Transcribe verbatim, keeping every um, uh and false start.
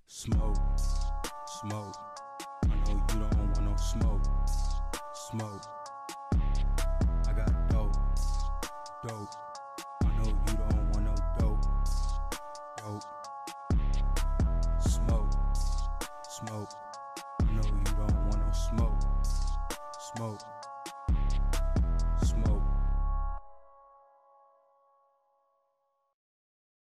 Smoke, smoke. I know you don't want no smoke. Smoke. I got dope, dope.